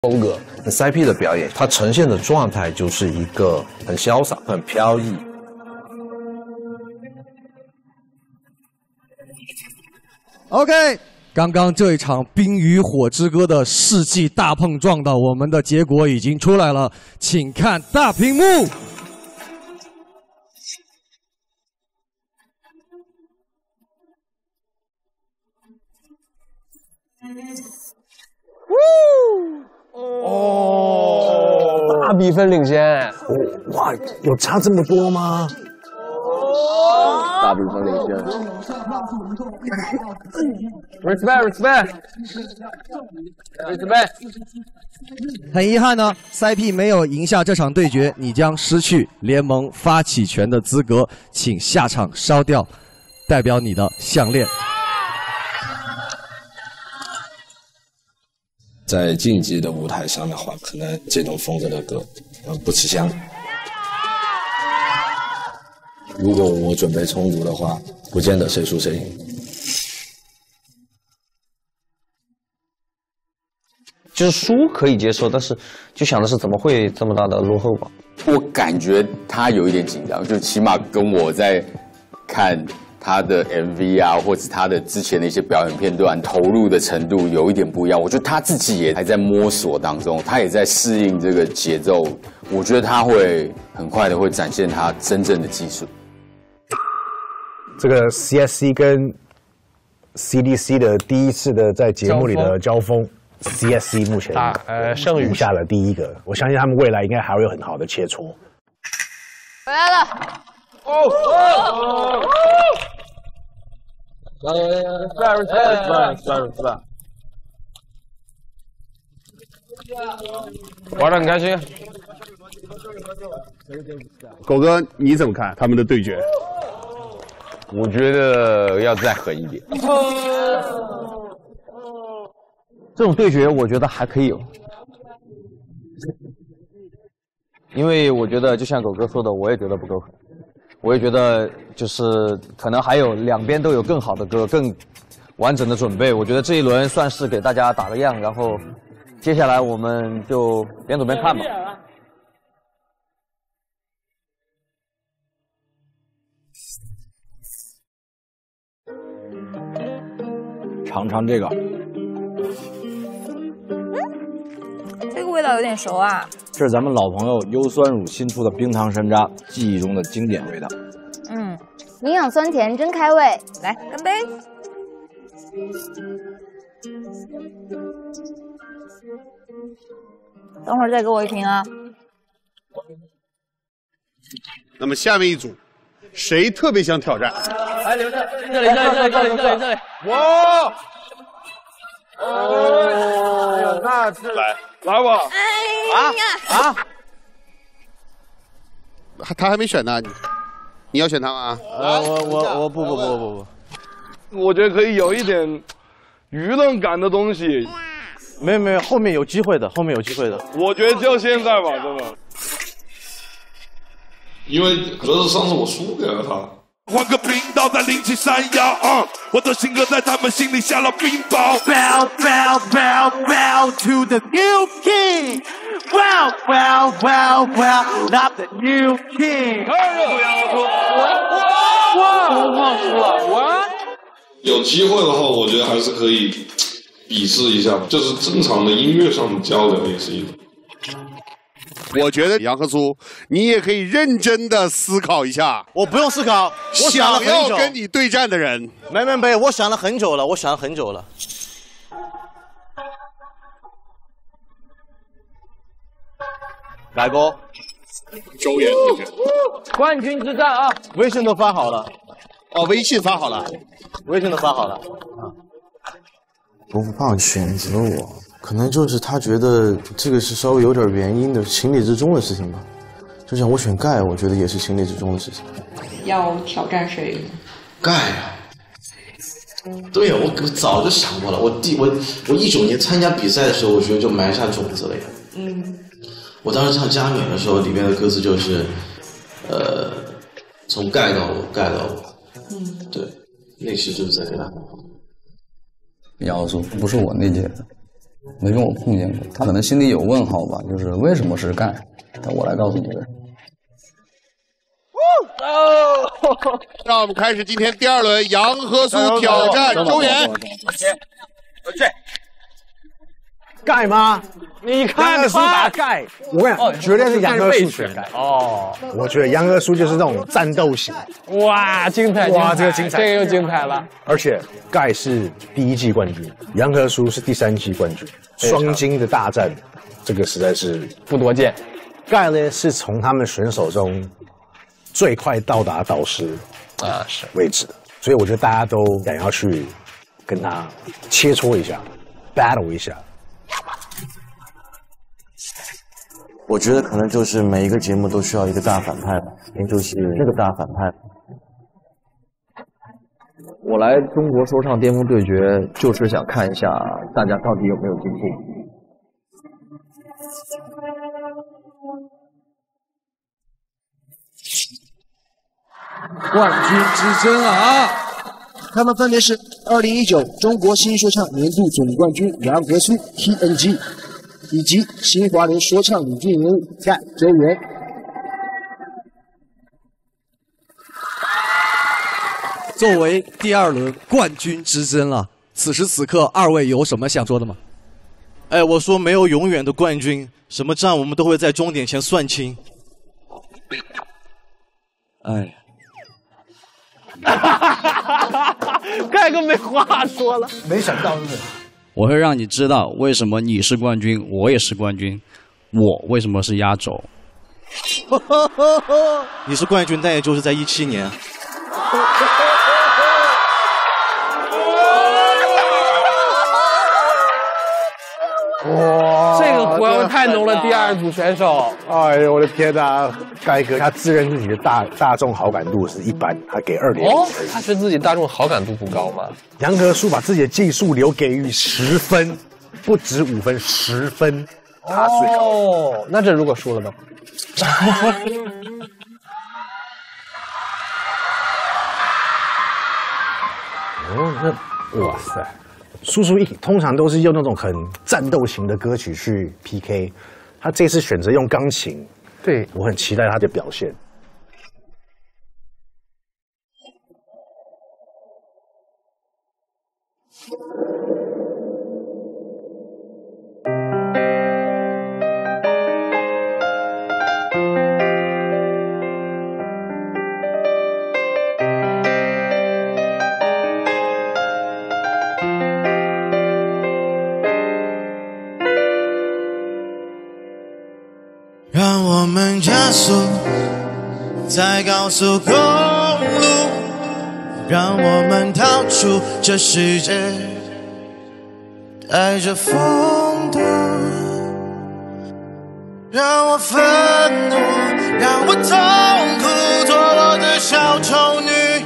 风格。CP 的表演，它呈现的状态就是一个很潇洒、很飘逸。 OK， 刚刚这一场《冰与火之歌》的世纪大碰撞的，我们的结果已经出来了，请看大屏幕。 大比分领先， 哇，有差这么多吗？ 大比分领先。respect。 很遗憾呢，CP 没有赢下这场对决，你将失去联盟发起权的资格，请下场烧掉代表你的项链。 在竞技的舞台上的话，可能这种风格的歌，不吃香。如果我准备充足的话，不见得谁输谁赢。 就是输可以接受，但是就想的是怎么会这么大的落后吧？ 我感觉他有一点紧张，就起码跟我在看他的 MV 啊，或者他的之前的一些表演片段投入的程度有一点不一样。我觉得他自己也还在摸索当中，他也在适应这个节奏。我觉得他会很快的会展现他真正的技术。 这个 CSC 跟 CDC 的第一次的在节目里的交锋 ，CSC 目前胜于下了第一个，我相信他们未来应该还会有很好的切磋。 回来了。 玩得很开心。 狗哥，你怎么看他们的对决？ 我觉得要再狠一点。 这种对决我觉得还可以有，因为我觉得就像狗哥说的，我也觉得不够狠，我也觉得就是可能还有两边都有更好的歌，更完整的准备。我觉得这一轮算是给大家打个样，然后接下来我们就边走边看吧。 尝尝这个， 这个味道有点熟啊。 这是咱们老朋友优酸乳新出的冰糖山楂，记忆中的经典味道。 营养酸甜，真开胃。 来，干杯！等会儿再给我一瓶啊。 那么下面一组，谁特别想挑战？ 来，留着，这里。 哇！那是来吧。 他还没选呢，你要选他吗？ 我不，我觉得可以有一点舆论感的东西。 没有，后面有机会的， 我觉得就现在吧，真的。 因为可是上次我输给了他。 换个频道在0731，我的性格在他们心里下了冰雹。Bow bow bow bow to the new king. Wow wow wow wow, not the new king. 有机会的话，我觉得还是可以比试一下，就是正常的音乐上的交流也是一种。 我觉得杨和苏，你也可以认真的思考一下。 我不用思考，我想了很久。 想要跟你对战的人， 没，我想了很久了，来不？ 周岩同学， 冠军之战啊！ 微信都发好了。 哦，微信发好了。 罗福胖选择我，可能就是他觉得这个是稍微有点原因的，情理之中的事情吧。就像我选盖，我觉得也是情理之中的事情。 要挑战谁？ 盖啊！对呀，我早就想过了。我19年参加比赛的时候，我觉得就埋下种子了呀。我当时唱加冕的时候，里面的歌词就是，从盖到我，对，那时就是在跟他。 杨和苏不是我那届的， 没跟我碰见过，他可能心里有问号吧，就是为什么是钙？但我来告诉你为什么。 让我们开始今天第2轮杨和苏挑战周岩。 钙吗？ 你看苏打钙，我跟你讲，绝对是杨和苏选钙。 哦， 我觉得杨和苏就是那种战斗型。 哇，精彩！ 哇，这个精彩， 这个又精彩了。 而且钙是第1季冠军，杨和苏是第3季冠军，双金的大战，这个实在是不多见。 钙呢是从他们选手中最快到达导师是位置的，所以我觉得大家都想要去跟他切磋一下 ，battle 一下。 我觉得可能就是每一个节目都需要一个大反派吧，也就是这个大反派。 我来中国说唱巅峰对决，就是想看一下大家到底有没有进步。 冠军之争啊！他们分别是2019中国新说唱年度总冠军杨和苏 TNG， 以及新华人说唱领军人物盖周元。 作为第2轮冠军之争了，此时此刻2位有什么想说的吗？ 哎，我说没有永远的冠军，什么账我们都会在终点前算清。 哎。 盖哥没话说了， 没想到是不是？ 我会让你知道为什么你是冠军，我也是冠军，我为什么是压轴。 你是冠军，但也就是在17年。 哇，这个火药味太浓了！第2组选手， 哎呦我的天哪！盖哥他自认自己的大众好感度是一般，他给2.5。 哦，他是自己大众好感度不高吗？ 杨和苏把自己的技术留给予10分，不止5分，10分。 哦，那这如果输了呢？ 哦，那哇塞！叔叔通常都是用那种很战斗型的歌曲去 PK， 他这次选择用钢琴， 对我很期待他的表现。 让我们加速在高速公路，让我们逃出这世界，带着风度，让我愤怒，让我痛苦，做我的小丑女，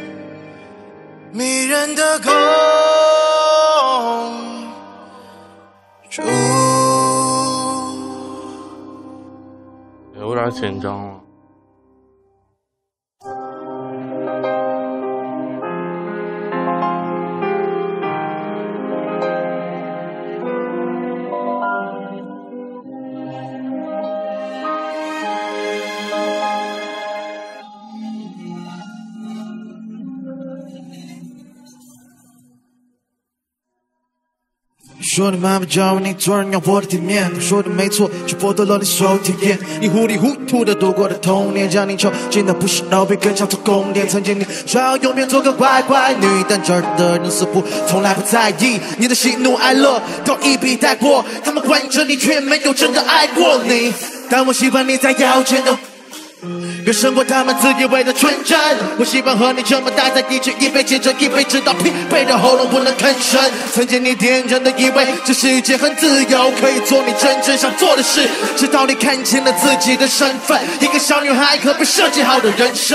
迷人的公主。 有点紧张了。 说你妈妈教你做人要活得体面，说的没错，却剥夺了你所有体验。你糊里糊涂的度过的童年，将你囚禁的不是牢狱，更像做宫殿。曾经你说要永远做个乖乖女，但这儿的人似乎从来不在意你的喜怒哀乐，都一笔带过。他们关着你，却没有真的爱过你。但我喜欢你在腰间的。越胜过他们自以为的纯真，我喜欢和你这么待在一起，一杯接着一杯，直到疲惫的喉咙不能吭声。曾经你天真的以为这世界很自由，可以做你真正想做的事，直到你看清了自己的身份，一个小女孩可被设计好的人生。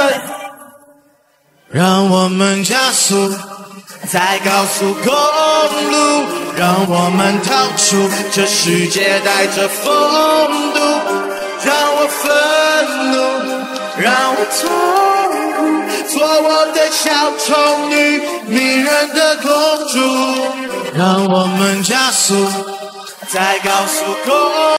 让我们加速在高速公路，让我们逃出这世界带着风度，让我愤怒，让我痛苦，做我的小丑女，迷人的公主。让我们加速再告诉过。